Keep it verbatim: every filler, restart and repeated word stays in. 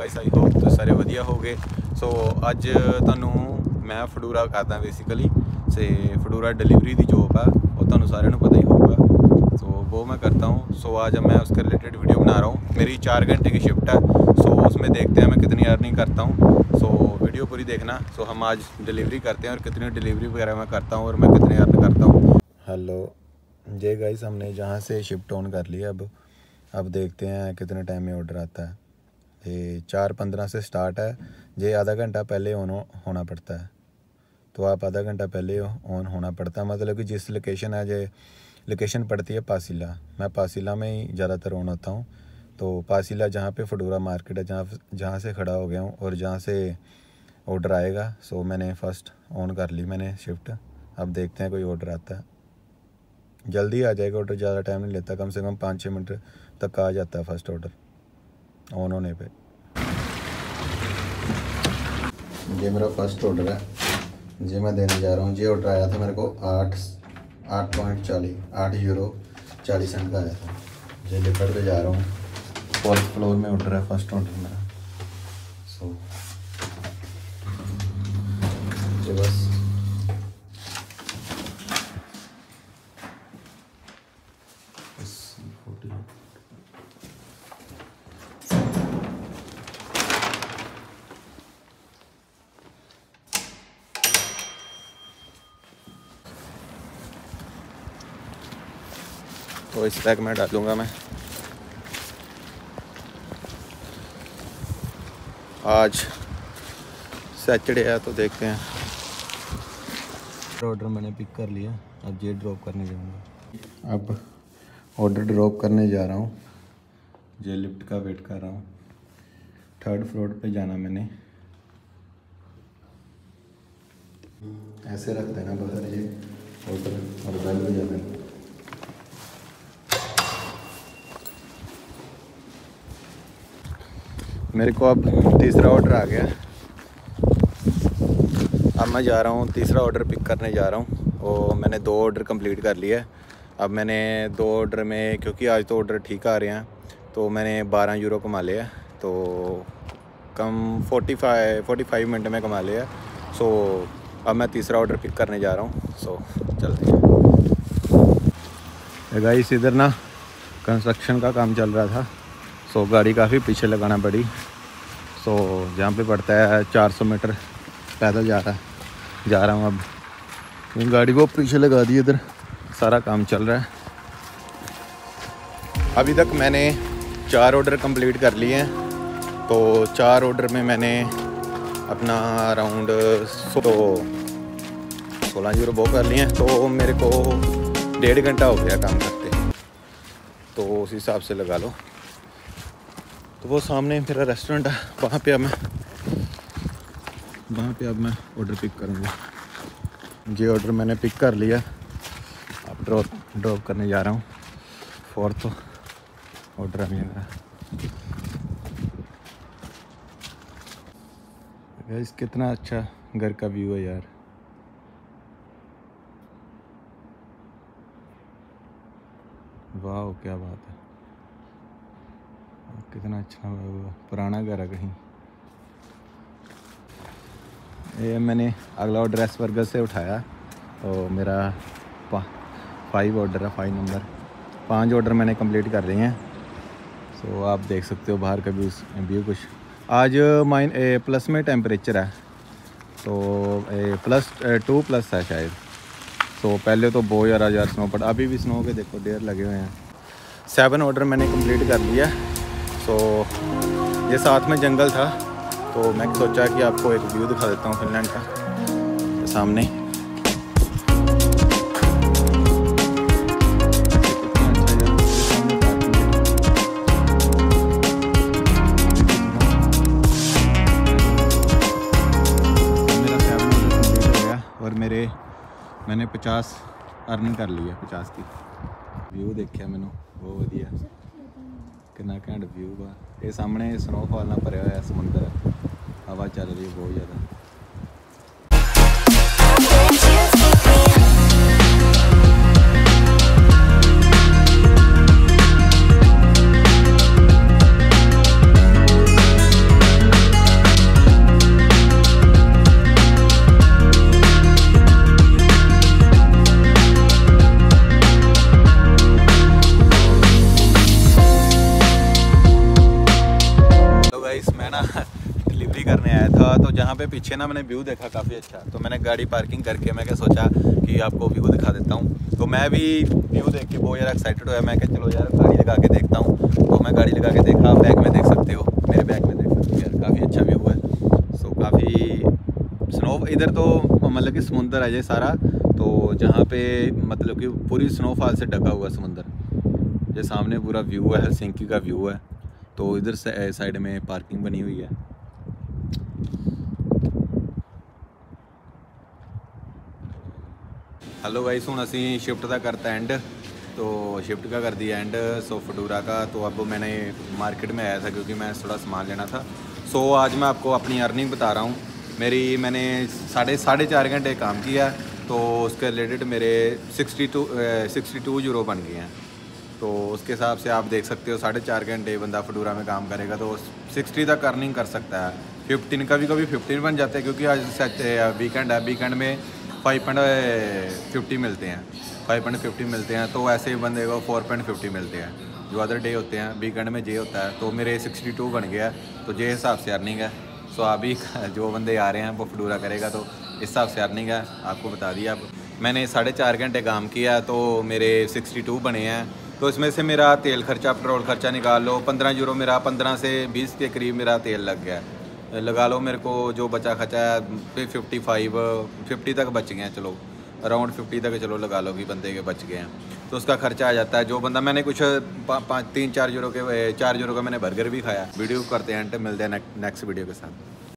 Guys I hope तो सारे वधिया हो गए। सो अज तुहानू मैं फडूरा करदा बेसिकली से फडूरा डिलीवरी की जॉब है वो तुहानू सारे पता ही होगा। सो वो मैं करता हूँ। सो आज मैं उसके रिलेटेड वीडियो बना रहा हूँ। मेरी चार घंटे की शिफ्ट है। सो उसमें देखते हैं मैं कितनी अर्निंग करता हूँ। सो वीडियो पूरी देखना। सो हम आज डिलीवरी करते हैं और कितनी डिलीवरी वगैरह मैं करता हूँ और मैं कितने अर्न करता हूँ। हेलो जे गाइस, हमने जहाँ से शिफ्ट ऑन कर लिया। अब अब देखते हैं कितने टाइम में ऑर्डर आता है। ये चार पंद्रह से स्टार्ट है। ये आधा घंटा पहले ऑन होना पड़ता है, तो आप आधा घंटा पहले ऑन होना पड़ता है। मतलब कि जिस लोकेशन है, जो लोकेशन पड़ती है पासीला, मैं पासीला में ही ज़्यादातर ऑन होता हूँ। तो पासीला जहाँ पे फडूरा मार्केट है, जहाँ जहाँ से खड़ा हो गया हूँ और जहाँ से ऑर्डर आएगा। सो मैंने फ़र्स्ट ऑन कर ली मैंने शिफ्ट। अब देखते हैं कोई ऑर्डर आता है। जल्दी आ जाएगा ऑर्डर, ज़्यादा टाइम नहीं लेता, कम से कम पाँच छः मिनट तक आ जाता है फर्स्ट ऑर्डर ऑन होने पे। ये मेरा फर्स्ट ऑर्डर है, ये मैं देने जा रहा हूँ। ये ऑर्डर आया था मेरे को आठ आठ पॉइंट चालीस आठ यूरो चालीस सेंट का आया था। ये लिखट पे जा रहा हूँ। फोर्थ फ्लोर में ऑर्डर है, फर्स्ट ऑर्डर मेरा। सो ये बस तो इस बैग में डालूँगा मैं। आज सैटरडे है तो देखते हैं। ऑर्डर मैंने पिक कर लिया, अब ये ड्रॉप करने जाऊँगा। अब ऑर्डर ड्रॉप करने जा रहा हूँ। ये लिफ्ट का वेट कर रहा हूँ। थर्ड फ्लोर पे जाना मैंने। ऐसे रख देना बाहर ये ऑर्डर और बैग भी जा देना। मेरे को अब तीसरा ऑर्डर आ गया। अब मैं जा रहा हूँ तीसरा ऑर्डर पिक करने जा रहा हूँ। और मैंने दो ऑर्डर कंप्लीट कर लिया है। अब मैंने दो ऑर्डर में, क्योंकि आज तो ऑर्डर ठीक आ रहे हैं, तो मैंने बारह यूरो कमा लिया। तो कम forty five forty five minute में कमा लिया। सो अब मैं तीसरा ऑर्डर पिक करने जा रहा हूँ। सो चलते हैं। गाइस इधर ना कंस्ट्रक्शन का काम चल रहा था। सो गाड़ी काफ़ी पीछे लगाना पड़ी। सो जहाँ पे पड़ता है चार सौ मीटर पैदल जा रहा है जा रहा हूँ। अब गाड़ी को पीछे लगा दी। इधर सारा काम चल रहा है। अभी तक मैंने चार ऑर्डर कंप्लीट कर लिए हैं। तो चार ऑर्डर में मैंने अपना अराउंड सो सोलह यूरो वो कर लिए हैं। तो मेरे को डेढ़ घंटा हो गया काम करते, तो उस हिसाब से लगा लो। तो वो सामने मेरा रेस्टोरेंट है, वहाँ पे अब मैं वहाँ पे अब मैं ऑर्डर पिक करूँगा। ये ऑर्डर मैंने पिक कर लिया। अब ड्रॉप ड्रॉप करने जा रहा हूँ। फोर्थ ऑर्डर है मेरा। गाइस कितना अच्छा घर का व्यू है यार। वाह क्या बात है, कितना अच्छा पुराना घर है कहीं। ये मैंने अगला ऑर्डर एस बर्गर से उठाया और मेरा फाइव ऑर्डर है, फाइव नंबर पांच ऑर्डर मैंने कंप्लीट कर लिए हैं। सो आप देख सकते हो बाहर का व्यू व्यू कुछ। आज माइन ए, प्लस में टेम्परेचर है। तो A, plus A, two plus है शायद। तो पहले तो बहुत ज़्यादा यार स्नो पड़ा, अभी भी स्नो के देखो ढेर लगे हुए हैं। सेवन ऑर्डर मैंने कंप्लीट कर लिया। सो ये साथ में जंगल था, तो मैं सोचा कि आपको एक व्यू दिखा देता हूँ फिनलैंड का। सामने मेरा सेवन ऑर्डर कंप्लीट हो गया और मेरे मैंने पचास अर्न कर लिया। पचास की व्यू देखा मैंने, बहुत वधिया कितना घैंट व्यू बा। ये सामने स्नोफॉल ना भरया हुआ समुंदर, हवा चल रही है बहुत ज़्यादा। जहाँ पे पीछे ना मैंने व्यू देखा काफ़ी अच्छा, तो मैंने गाड़ी पार्किंग करके मैं क्या सोचा कि आपको व्यू दिखा देता हूँ। तो मैं भी व्यू देख के बहुत ज़्यादा एक्साइटेड हुआ। मैं क्या चलो यार गाड़ी लगा के देखता हूँ। तो मैं गाड़ी लगा के देखा, आप बैग में देख सकते हो, मेरे बैग में देख सकते हो यार, काफ़ी अच्छा व्यू है। सो काफ़ी स्नो इधर तो मतलब कि समुंदर है ये सारा, तो जहाँ पे मतलब कि पूरी स्नोफॉल से ढका हुआ समुंदर, ये सामने पूरा व्यू है, हेलसिंकी का व्यू है। तो इधर साइड में पार्किंग बनी हुई है। हेलो गाइस, हुण असी शिफ्ट का करता एंड, तो शिफ्ट का कर दिया एंड सो फटूरा का। तो अब मैंने मार्केट में आया था क्योंकि मैं थोड़ा सामान लेना था। सो आज मैं आपको अपनी अर्निंग बता रहा हूँ। मेरी मैंने साढ़े साढ़े चार घंटे काम किया, तो उसके रिलेटेड मेरे sixty two sixty two euro बन गए हैं। तो उसके हिसाब से आप देख सकते हो, साढ़े चार घंटे बंदा फटूरा में काम करेगा तो सिक्सटी तक अर्निंग कर सकता है। फिफ्टीन कभी कभी फिफ्टीन बन जाते हैं, क्योंकि आज वीकेंड है, वीकेंड में फाइव पॉइंट फिफ्टी मिलते हैं फाइव पॉइंट फिफ्टी मिलते हैं। तो ऐसे ही बंदे को फोर पॉइंट फिफ्टी मिलते हैं। जो अदर डे होते हैं वीकेंड में जे होता है। तो मेरे सिक्सटी टू बन गया, तो जे हिसाब से अर्निंग है। सो अभी जो बंदे आ रहे हैं वो फटूरा करेगा, तो इस हिसाब से अर्निंग है, आपको बता दिया। अब मैंने साढ़े चार घंटे काम किया तो मेरे सिक्सटी टू बने हैं। तो इसमें से मेरा तेल खर्चा, पेट्रोल खर्चा निकाल लो, पंद्रह यूरो मेरा, पंद्रह से बीस के करीब मेरा तेल लग गया, लगा लो। मेरे को जो बचा खर्चा है फिफ्टी फाइव फिफ्टी तक बच गए हैं, चलो अराउंड फिफ्टी तक चलो लगा लो कि बंदे के बच गए हैं। तो उसका खर्चा आ जाता है। जो बंदा मैंने कुछ पाँच तीन चार यूरो के चार यूरो का मैंने बर्गर भी खाया। वीडियो करते हैं, मिलते हैं नेक्स्ट वीडियो के साथ।